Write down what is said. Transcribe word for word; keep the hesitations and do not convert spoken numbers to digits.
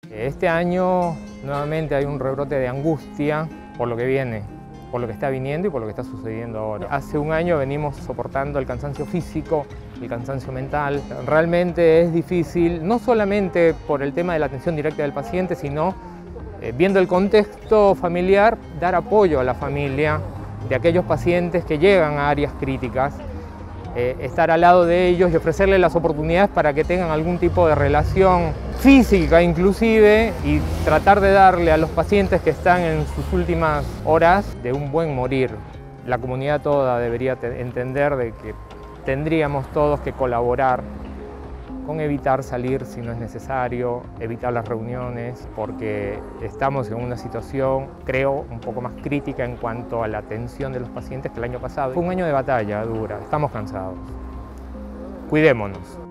Este año nuevamente hay un rebrote de angustia por lo que viene, por lo que está viniendo y por lo que está sucediendo ahora. Hace un año venimos soportando el cansancio físico, el cansancio mental. Realmente es difícil, no solamente por el tema de la atención directa del paciente, sino eh, viendo el contexto familiar, dar apoyo a la familia de aquellos pacientes que llegan a áreas críticas, eh, estar al lado de ellos y ofrecerles las oportunidades para que tengan algún tipo de relación física inclusive, y tratar de darle a los pacientes que están en sus últimas horas de un buen morir. La comunidad toda debería entender de que tendríamos todos que colaborar con evitar salir si no es necesario, evitar las reuniones, porque estamos en una situación, creo, un poco más crítica en cuanto a la atención de los pacientes que el año pasado. Fue un año de batalla dura, estamos cansados. Cuidémonos.